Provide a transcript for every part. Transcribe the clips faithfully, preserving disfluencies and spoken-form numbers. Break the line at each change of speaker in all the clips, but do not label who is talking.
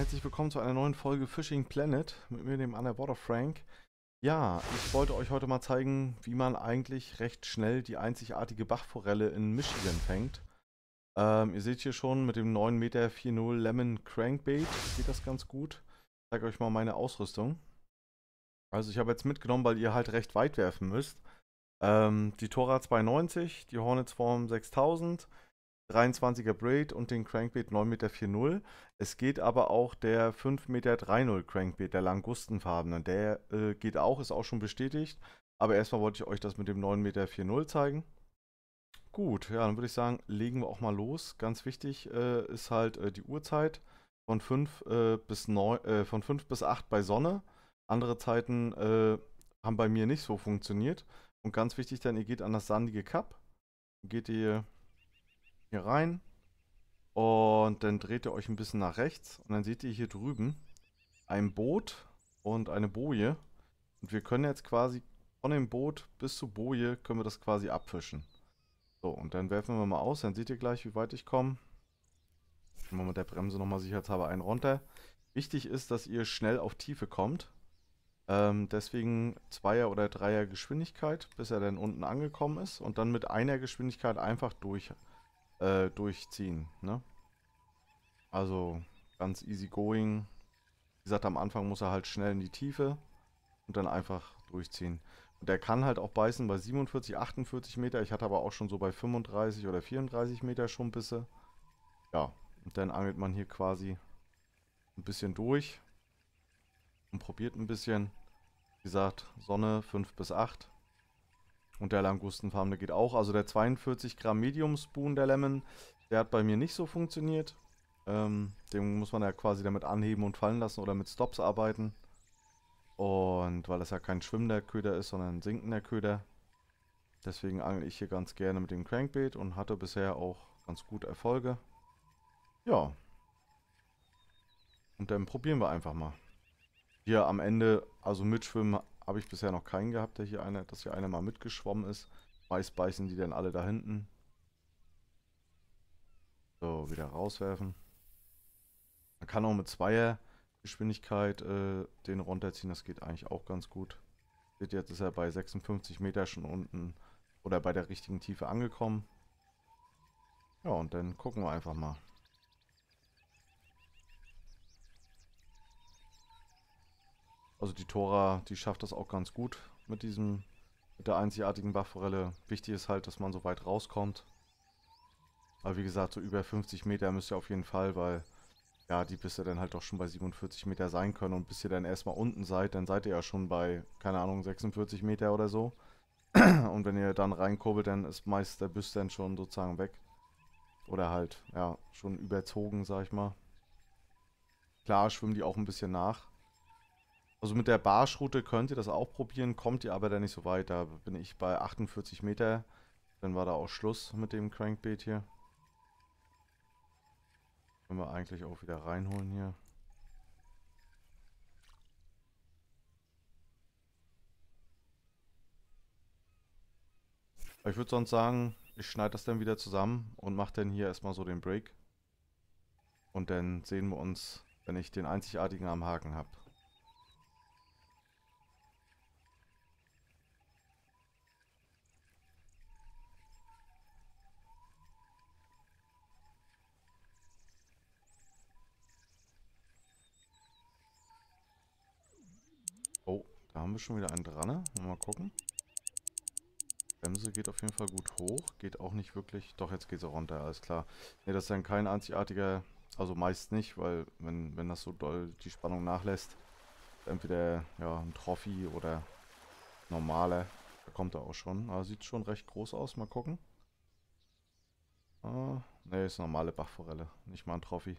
herzlich willkommen zu einer neuen Folge Fishing Planet mit mir, dem Underwater Frank. Ja, ich wollte euch heute mal zeigen, wie man eigentlich recht schnell die einzigartige Bachforelle in Michigan fängt. Ähm, ihr seht hier schon mit dem neun Meter vierzig Lemon Crankbait geht das ganz gut. Ich zeige euch mal meine Ausrüstung. Also ich habe jetzt mitgenommen, weil ihr halt recht weit werfen müsst. Ähm, die Tora zweihundertneunzig, die Hornets Form sechstausend, dreiundzwanziger Braid und den Crankbait neun Meter vierzig. Es geht aber auch der fünf Meter dreißig Crankbait, der langustenfarbene. Der äh, geht auch, ist auch schon bestätigt. Aber erstmal wollte ich euch das mit dem neun Meter vierzig zeigen. Gut, ja, dann würde ich sagen, legen wir auch mal los. Ganz wichtig äh, ist halt äh, die Uhrzeit von fünf, äh, bis neun, äh, von fünf bis acht bei Sonne. Andere Zeiten äh, haben bei mir nicht so funktioniert. Und ganz wichtig dann, ihr geht an das sandige Kap, geht ihr hier rein, und dann dreht ihr euch ein bisschen nach rechts und dann seht ihr hier drüben ein Boot und eine Boje. Und wir können jetzt quasi von dem Boot bis zur Boje können wir das quasi abfischen. So, und dann werfen wir mal aus, dann seht ihr gleich, wie weit ich komme. Ich mache mit der Bremse nochmal sicherheitshalber einen runter. Wichtig ist, dass ihr schnell auf Tiefe kommt. Ähm, deswegen Zweier- oder Dreier Geschwindigkeit, bis er dann unten angekommen ist. Und dann mit einer Geschwindigkeit einfach durch, äh, durchziehen. Ne? Also ganz easy going. Wie gesagt, am Anfang muss er halt schnell in die Tiefe und dann einfach durchziehen. Und der kann halt auch beißen bei siebenundvierzig, achtundvierzig Meter. Ich hatte aber auch schon so bei fünfunddreißig oder vierunddreißig Meter schon Bisse. Ja, und dann angelt man hier quasi ein bisschen durch und probiert ein bisschen. Wie gesagt, Sonne fünf bis acht. Und der Langustenfarm, der geht auch. Also der zweiundvierzig Gramm Medium Spoon, der Lemon, der hat bei mir nicht so funktioniert. Ähm, den muss man ja quasi damit anheben und fallen lassen oder mit Stops arbeiten. Und weil das ja kein schwimmender Köder ist, sondern ein sinkender Köder. Deswegen angle ich hier ganz gerne mit dem Crankbait und hatte bisher auch ganz gut Erfolge. Ja, und dann probieren wir einfach mal. Hier am Ende, also mitschwimmen, habe ich bisher noch keinen gehabt, der hier einer, dass hier einer mal mitgeschwommen ist. Meist beißen die dann alle da hinten. So, wieder rauswerfen. Man kann auch mit Zweier Geschwindigkeit äh, den runterziehen, das geht eigentlich auch ganz gut. Seht ihr, jetzt ist er bei sechsundfünfzig Meter schon unten oder bei der richtigen Tiefe angekommen. Ja, und dann gucken wir einfach mal. Also die Tora, die schafft das auch ganz gut mit diesem, mit der einzigartigen Bachforelle. Wichtig ist halt, dass man so weit rauskommt. Aber wie gesagt, so über fünfzig Meter müsst ihr auf jeden Fall, weil ja, die Bisse dann halt doch schon bei siebenundvierzig Meter sein können. Und bis ihr dann erstmal unten seid, dann seid ihr ja schon bei, keine Ahnung, sechsundvierzig Meter oder so. Und wenn ihr dann reinkurbelt, dann ist meist der Biss dann schon sozusagen weg. Oder halt, ja, schon überzogen, sag ich mal. Klar schwimmen die auch ein bisschen nach. Also mit der Barschroute könnt ihr das auch probieren, kommt ihr aber dann nicht so weit. Da bin ich bei achtundvierzig Meter. Dann war da auch Schluss mit dem Crankbait hier. Können wir eigentlich auch wieder reinholen hier. Aber ich würde sonst sagen, ich schneide das dann wieder zusammen und mache dann hier erstmal so den Break. Und dann sehen wir uns, wenn ich den einzigartigen am Haken habe. Oh, da haben wir schon wieder einen dran. Ne? Mal gucken. Bremse geht auf jeden Fall gut hoch. Geht auch nicht wirklich. Doch, jetzt geht sie runter, alles klar. Ne, das ist dann kein einzigartiger. Also meist nicht, weil wenn, wenn das so doll die Spannung nachlässt, entweder ja, ein Trophy oder normaler. Da kommt er auch schon. Aber sieht schon recht groß aus. Mal gucken. Ah, ne, ist eine normale Bachforelle. Nicht mal ein Trophy.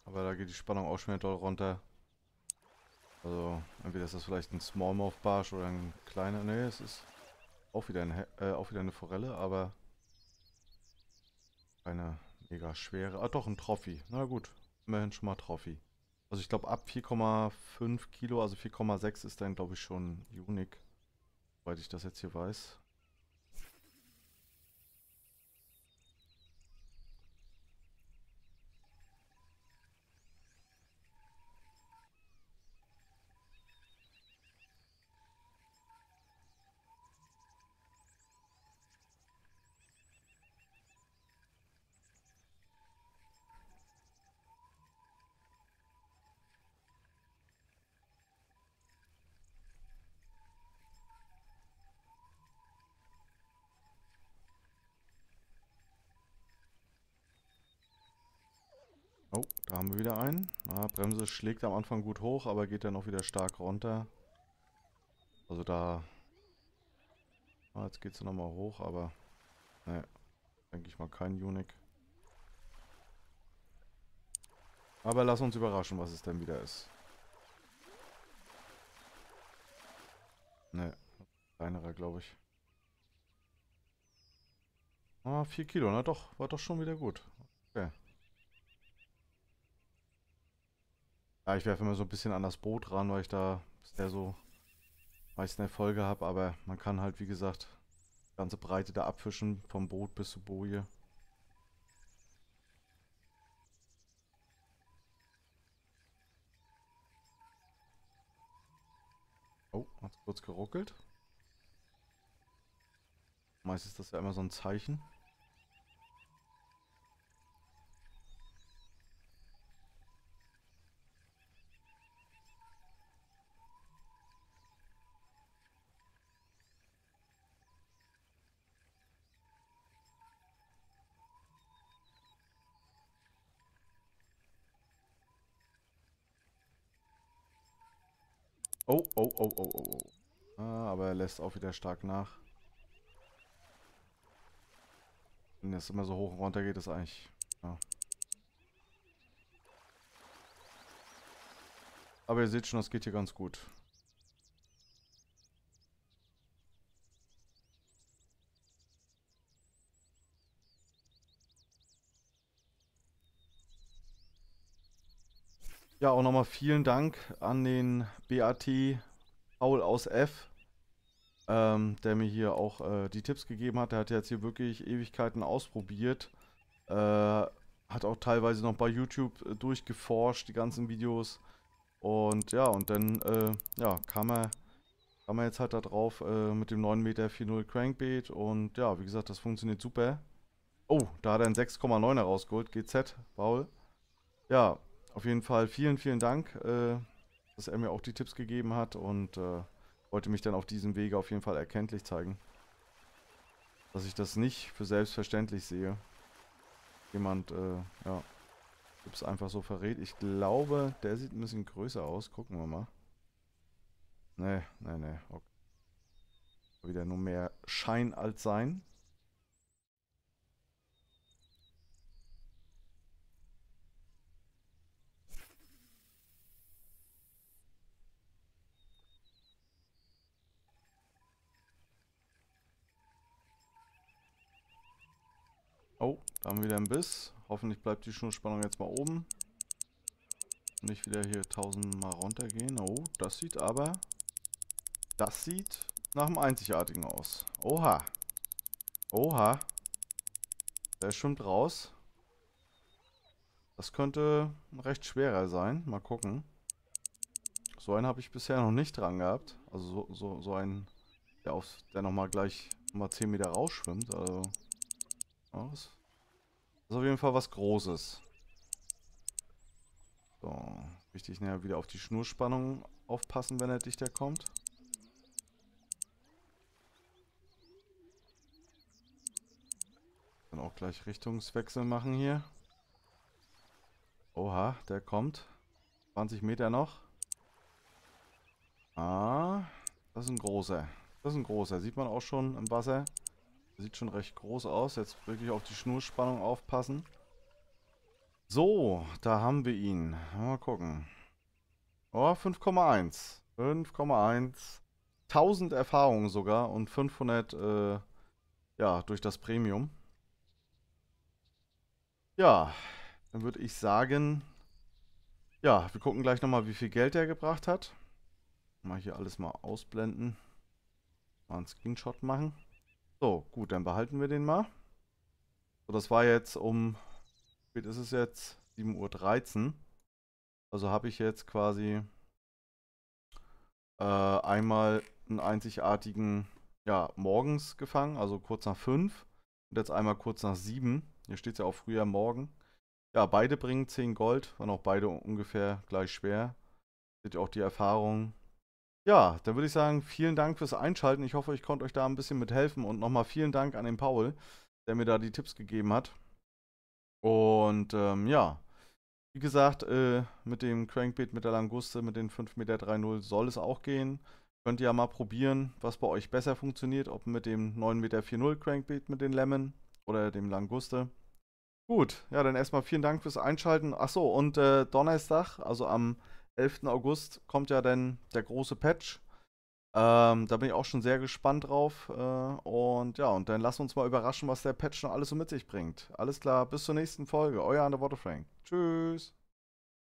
Aber da geht die Spannung auch schon wieder doll runter. Also, entweder ist das vielleicht ein Smallmouth Barsch oder ein kleiner. Ne, es ist auch wieder, ein, He- äh, auch wieder eine Forelle, aber keine mega schwere. Ah, doch, ein Trophy. Na gut, immerhin schon mal Trophy. Also ich glaube ab vier Komma fünf Kilo, also vier Komma sechs ist dann glaube ich schon unique, soweit ich das jetzt hier weiß. Oh, da haben wir wieder einen. Ah, Bremse schlägt am Anfang gut hoch, aber geht dann auch wieder stark runter. Also da, ah, jetzt geht es nochmal hoch, aber ne, denke ich mal kein unique. Aber lass uns überraschen, was es denn wieder ist. Ne, kleinerer glaube ich. Ah, vier Kilo, na doch, war doch schon wieder gut. Okay. Ja, ich werfe immer so ein bisschen an das Boot ran, weil ich da bisher so meisten Erfolge habe, aber man kann halt, wie gesagt, die ganze Breite da abfischen, vom Boot bis zur Boje. Oh, hat's kurz geruckelt. Meist ist das ja immer so ein Zeichen. Oh, oh, oh, oh, oh, oh. Ah, aber er lässt auch wieder stark nach. Wenn das immer so hoch und runter geht, ist eigentlich... Ja. Aber ihr seht schon, das geht hier ganz gut. Ja, auch nochmal vielen Dank an den B A T Paul aus F, ähm, der mir hier auch äh, die Tipps gegeben hat. Der hat jetzt hier wirklich Ewigkeiten ausprobiert. Äh, hat auch teilweise noch bei YouTube äh, durchgeforscht, die ganzen Videos. Und ja, und dann äh, ja, kam er, kam er jetzt halt da drauf äh, mit dem neun Meter vierzig Crankbait. Und ja, wie gesagt, das funktioniert super. Oh, da hat er einen sechs Komma neuner rausgeholt. G Z, Paul. Ja, auf jeden Fall vielen, vielen Dank, äh, dass er mir auch die Tipps gegeben hat und äh, wollte mich dann auf diesem Wege auf jeden Fall erkenntlich zeigen, dass ich das nicht für selbstverständlich sehe. Jemand, äh, ja, Tipps einfach so verrät. Ich glaube, der sieht ein bisschen größer aus. Gucken wir mal. Nee, nee, nee. Okay. Wieder nur mehr Schein als Sein. Oh, da haben wir wieder einen Biss. Hoffentlich bleibt die Schnurspannung jetzt mal oben. Nicht wieder hier tausendmal runtergehen. Oh, das sieht aber... Das sieht nach einem Einzigartigen aus. Oha. Oha. Der schwimmt raus. Das könnte ein recht schwerer sein. Mal gucken. So einen habe ich bisher noch nicht dran gehabt. Also so, so, so einen, der, auf, der nochmal gleich mal zehn Meter rausschwimmt. Also, ja, das ist auf jeden Fall was Großes. So, wichtig, nachher wieder auf die Schnurspannung aufpassen, wenn er dichter kommt. Dann auch gleich Richtungswechsel machen hier. Oha, der kommt. zwanzig Meter noch. Ah, das ist ein großer. Das ist ein großer. Sieht man auch schon im Wasser. Sieht schon recht groß aus. Jetzt wirklich auf die Schnurspannung aufpassen. So, da haben wir ihn. Mal gucken. Oh, fünf Komma eins. fünf Komma eins. tausend Erfahrungen sogar und fünfhundert, äh, ja, durch das Premium. Ja, dann würde ich sagen, ja, wir gucken gleich nochmal, wie viel Geld er gebracht hat. Mal hier alles mal ausblenden. Mal einen Screenshot machen. So, gut, dann behalten wir den mal. So, das war jetzt um, wie spät ist es jetzt? sieben Uhr dreizehn. Also habe ich jetzt quasi äh, einmal einen einzigartigen, ja, morgens gefangen, also kurz nach fünf. Und jetzt einmal kurz nach sieben. Hier steht es ja auch früher morgen. Ja, beide bringen zehn Gold, waren auch beide ungefähr gleich schwer. Seht ihr auch die Erfahrung. Ja, dann würde ich sagen, vielen Dank fürs Einschalten. Ich hoffe, ich konnte euch da ein bisschen mit helfen und nochmal vielen Dank an den Paul, der mir da die Tipps gegeben hat. Und ähm, ja, wie gesagt, äh, mit dem Crankbait, mit der Languste, mit den fünf Meter dreißig soll es auch gehen. Könnt ihr ja mal probieren, was bei euch besser funktioniert, ob mit dem neun Meter vierzig Crankbait mit den Lemon oder dem Languste. Gut, ja, dann erstmal vielen Dank fürs Einschalten. Achso, und äh, Donnerstag, also am elften August, kommt ja dann der große Patch. Ähm, da bin ich auch schon sehr gespannt drauf. Äh, und ja, und dann lasst uns mal überraschen, was der Patch noch alles so mit sich bringt. Alles klar, bis zur nächsten Folge. Euer Underwater Frank. Tschüss.